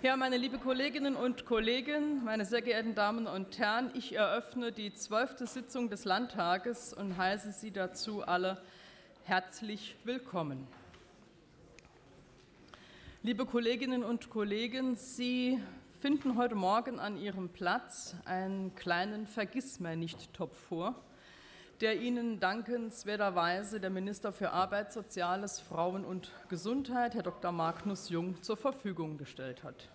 Ja, meine lieben Kolleginnen und Kollegen, meine sehr geehrten Damen und Herren, ich eröffne die 12. Sitzung des Landtages und heiße Sie dazu alle herzlich willkommen. Liebe Kolleginnen und Kollegen, Sie finden heute Morgen an Ihrem Platz einen kleinen Vergissmeinnicht-Topf vor, der Ihnen dankenswerterweise der Minister für Arbeit, Soziales, Frauen und Gesundheit, Herr Dr. Magnus Jung, zur Verfügung gestellt hat.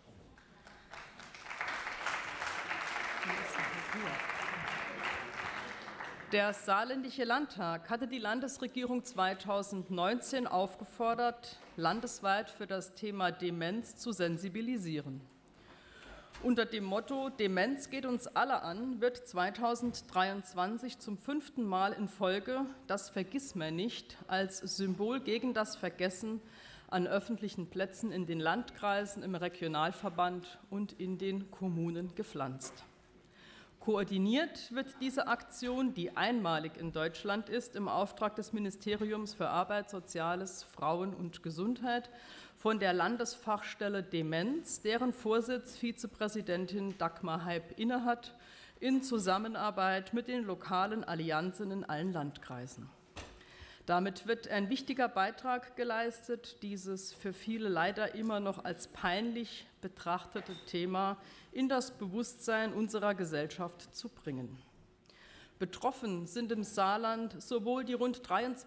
Der Saarländische Landtag hatte die Landesregierung 2019 aufgefordert, landesweit für das Thema Demenz zu sensibilisieren. Unter dem Motto „Demenz geht uns alle an“ wird 2023 zum 5. Mal in Folge das Vergissmeinnicht als Symbol gegen das Vergessen an öffentlichen Plätzen in den Landkreisen, im Regionalverband und in den Kommunen gepflanzt. Koordiniert wird diese Aktion, die einmalig in Deutschland ist, im Auftrag des Ministeriums für Arbeit, Soziales, Frauen und Gesundheit von der Landesfachstelle Demenz, deren Vorsitz Vizepräsidentin Dagmar Heib innehat, in Zusammenarbeit mit den lokalen Allianzen in allen Landkreisen. Damit wird ein wichtiger Beitrag geleistet, dieses für viele leider immer noch als peinlich betrachtete Thema in das Bewusstsein unserer Gesellschaft zu bringen. Betroffen sind im Saarland sowohl die rund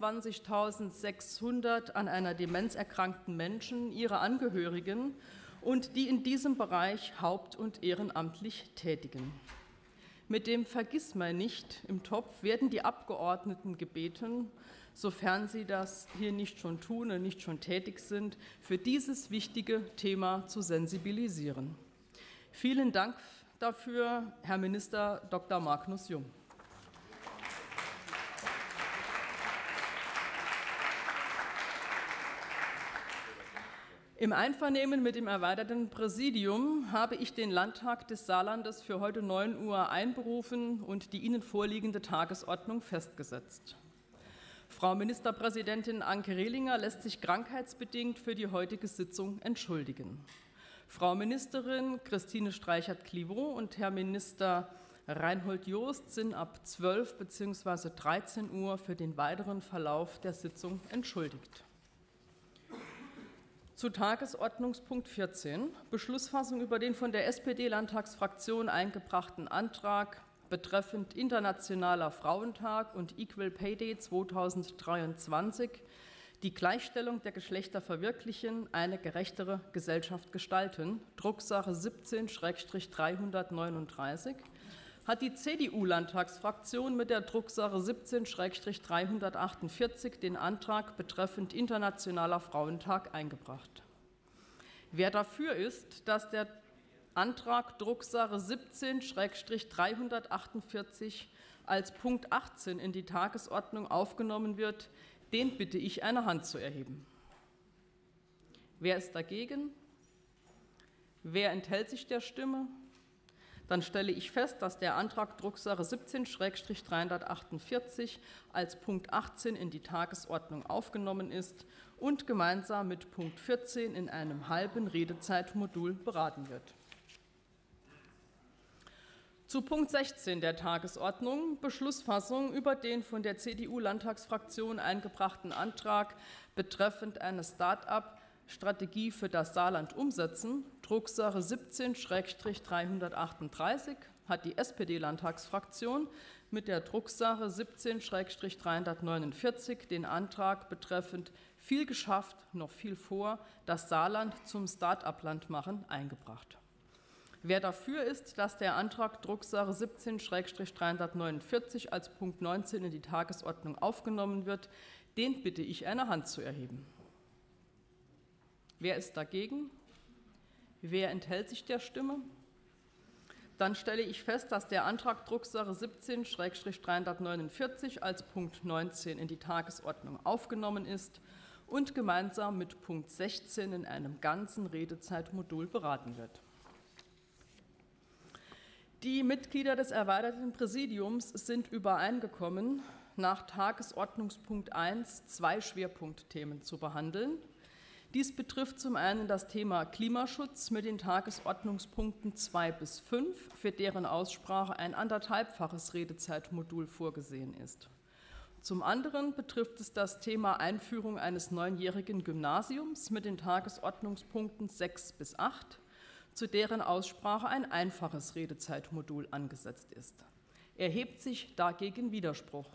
23.600 an einer Demenz erkrankten Menschen, ihre Angehörigen und die in diesem Bereich haupt- und ehrenamtlich Tätigen. Mit dem Vergissmeinnicht im Topf werden die Abgeordneten gebeten, sofern sie das hier nicht schon tun und nicht schon tätig sind, für dieses wichtige Thema zu sensibilisieren. Vielen Dank dafür, Herr Minister Dr. Magnus Jung. Im Einvernehmen mit dem erweiterten Präsidium habe ich den Landtag des Saarlandes für heute 9 Uhr einberufen und die Ihnen vorliegende Tagesordnung festgesetzt. Frau Ministerpräsidentin Anke Rehlinger lässt sich krankheitsbedingt für die heutige Sitzung entschuldigen. Frau Ministerin Christine Streichert-Clivaux und Herr Minister Reinhold Jost sind ab 12 bzw. 13 Uhr für den weiteren Verlauf der Sitzung entschuldigt. Zu Tagesordnungspunkt 14, Beschlussfassung über den von der SPD-Landtagsfraktion eingebrachten Antrag betreffend Internationaler Frauentag und Equal Pay Day 2023, die Gleichstellung der Geschlechter verwirklichen, eine gerechtere Gesellschaft gestalten, Drucksache 17-339, hat die CDU-Landtagsfraktion mit der Drucksache 17-348 den Antrag betreffend Internationaler Frauentag eingebracht. Wer dafür ist, dass der Antrag Drucksache 17-348 als Punkt 18 in die Tagesordnung aufgenommen wird, den bitte ich, eine Hand zu erheben. Wer ist dagegen? Wer enthält sich der Stimme? Dann stelle ich fest, dass der Antrag Drucksache 17-348 als Punkt 18 in die Tagesordnung aufgenommen ist und gemeinsam mit Punkt 14 in einem halben Redezeitmodul beraten wird. Zu Punkt 16 der Tagesordnung, Beschlussfassung über den von der CDU-Landtagsfraktion eingebrachten Antrag betreffend eine Start-up-Strategie für das Saarland umsetzen, Drucksache 17-338, hat die SPD-Landtagsfraktion mit der Drucksache 17-349 den Antrag betreffend viel geschafft, noch viel vor, das Saarland zum Start-up-Land machen, eingebracht. Wer dafür ist, dass der Antrag Drucksache 17-349 als Punkt 19 in die Tagesordnung aufgenommen wird, den bitte ich, eine Hand zu erheben. Wer ist dagegen? Wer enthält sich der Stimme? Dann stelle ich fest, dass der Antrag Drucksache 17-349 als Punkt 19 in die Tagesordnung aufgenommen ist und gemeinsam mit Punkt 16 in einem ganzen Redezeitmodul beraten wird. Die Mitglieder des erweiterten Präsidiums sind übereingekommen, nach Tagesordnungspunkt 1 2 Schwerpunktthemen zu behandeln. Dies betrifft zum einen das Thema Klimaschutz mit den Tagesordnungspunkten 2 bis 5, für deren Aussprache ein 1,5-faches Redezeitmodul vorgesehen ist. Zum anderen betrifft es das Thema Einführung eines 9-jährigen Gymnasiums mit den Tagesordnungspunkten 6 bis 8, zu deren Aussprache ein einfaches Redezeitmodul angesetzt ist. Erhebt sich dagegen Widerspruch?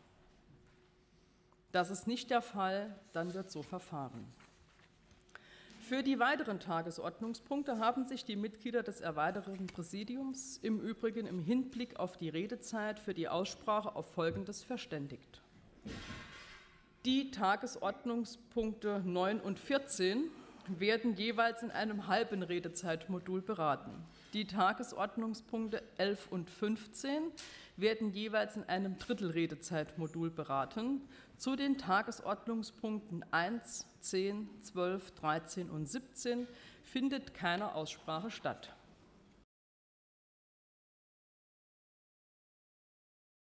Das ist nicht der Fall, dann wird so verfahren. Für die weiteren Tagesordnungspunkte haben sich die Mitglieder des erweiterten Präsidiums im Übrigen im Hinblick auf die Redezeit für die Aussprache auf Folgendes verständigt. Die Tagesordnungspunkte 9 und 14 werden jeweils in einem halben Redezeitmodul beraten. Die Tagesordnungspunkte 11 und 15 werden jeweils in einem Drittel-Redezeitmodul beraten. Zu den Tagesordnungspunkten 1, 10, 12, 13 und 17 findet keine Aussprache statt.